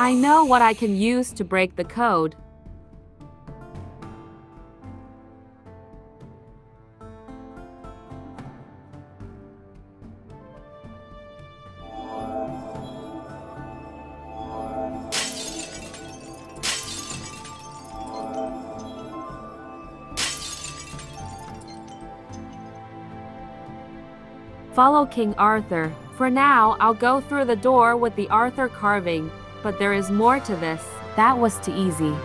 I know what I can use to break the code. Follow King Arthur. For now, I'll go through the door with the Arthur carving, but there is more to this. That was too easy.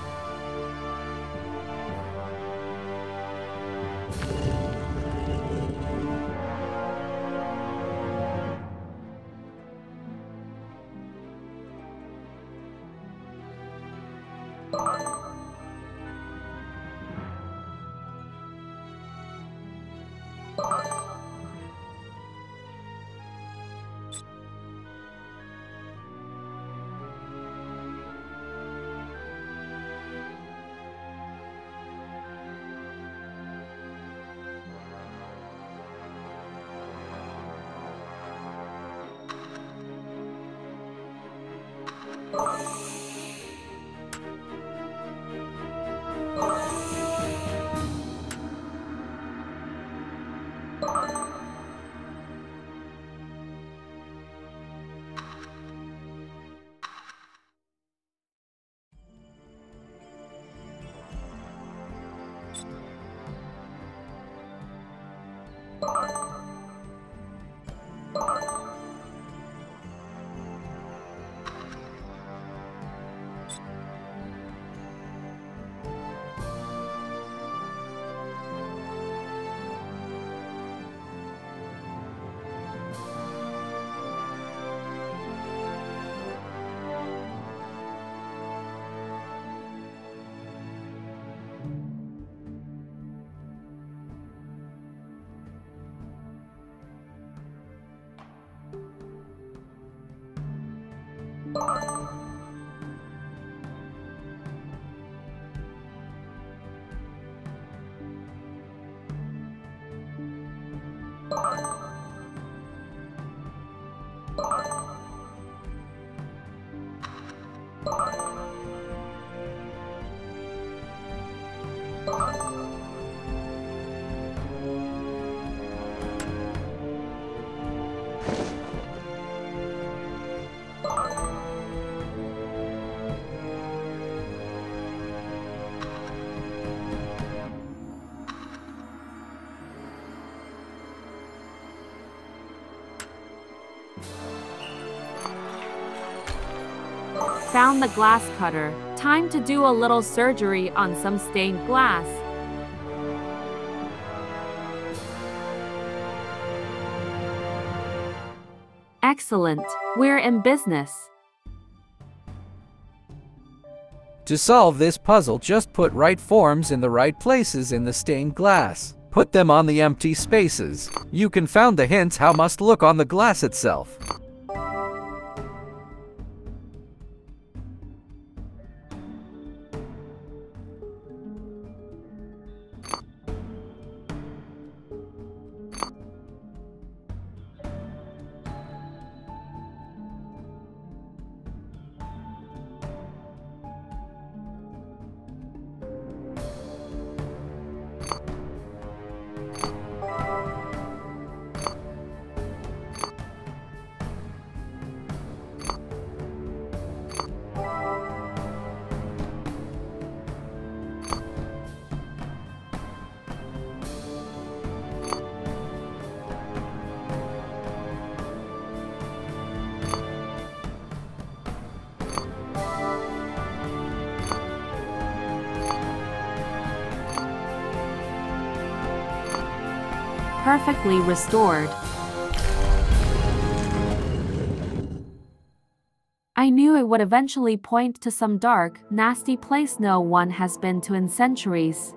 Found the glass cutter. Time to do a little surgery on some stained glass. Excellent. We're in business. To solve this puzzle, just put right forms in the right places in the stained glass. Put them on the empty spaces. You can found the hints how must look on the glass itself. Perfectly restored. I knew it would eventually point to some dark, nasty place no one has been to in centuries.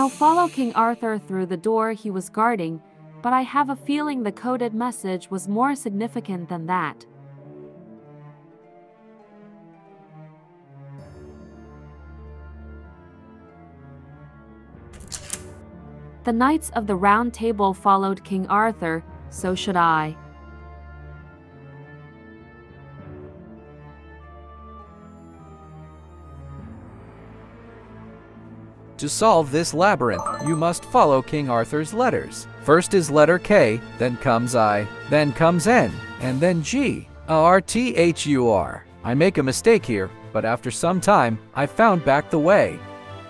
I'll follow King Arthur through the door he was guarding, but I have a feeling the coded message was more significant than that. The Knights of the Round Table followed King Arthur, so should I. To solve this labyrinth, you must follow King Arthur's letters. First is letter K, then comes I, then comes N, and then G. Arthur. I make a mistake here, but after some time, I found back the way.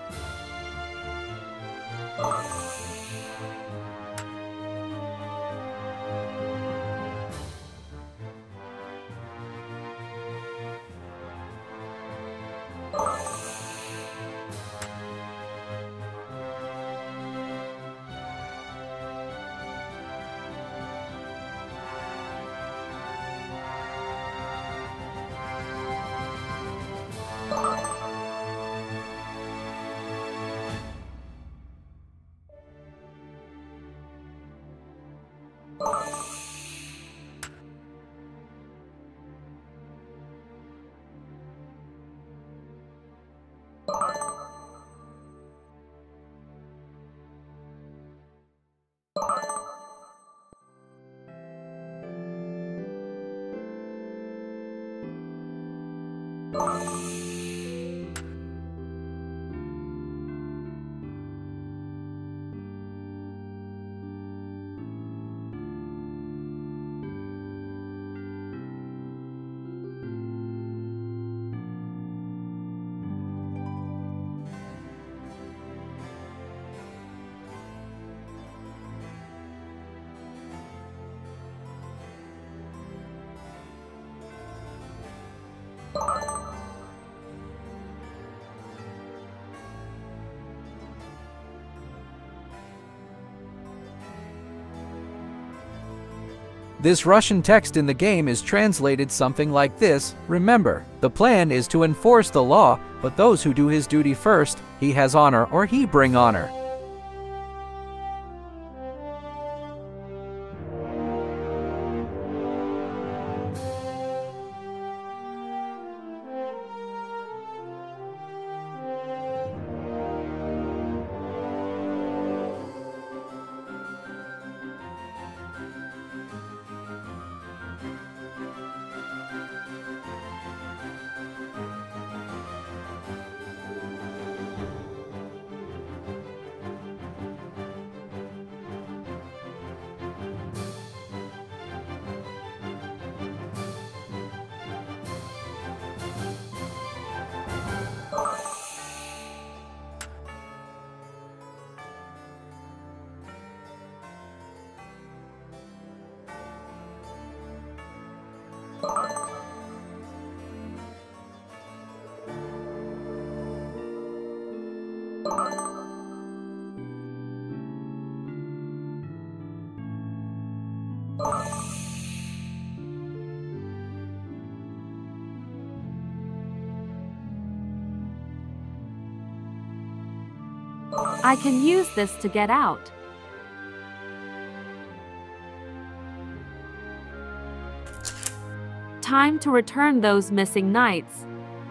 This Russian text in the game is translated something like this. Remember, the plan is to enforce the law, but those who do his duty first, he has honor or he bring honor. I can use this to get out. Time to return those missing knights.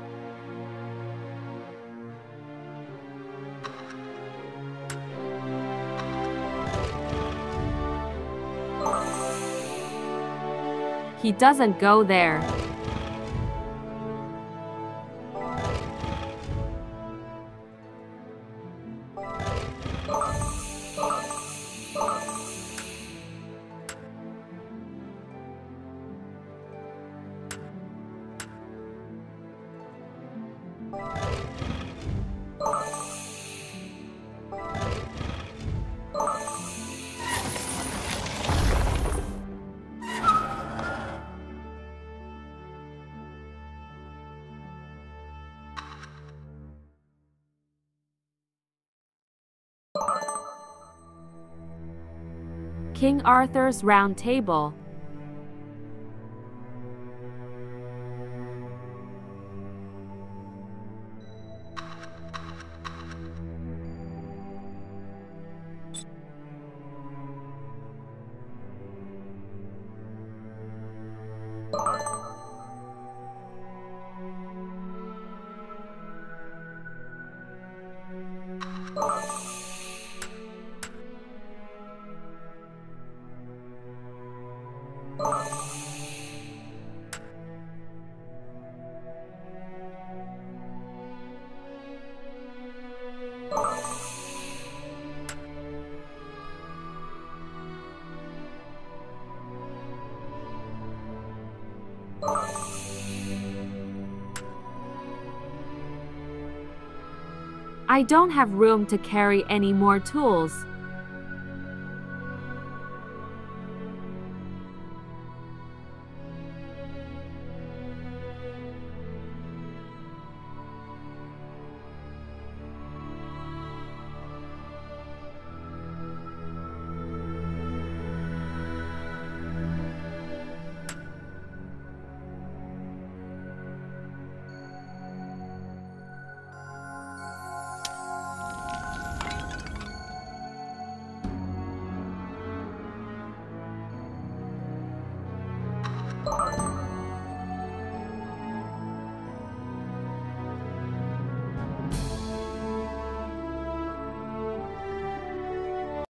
He doesn't go there. King Arthur's Round Table. I don't have room to carry any more tools.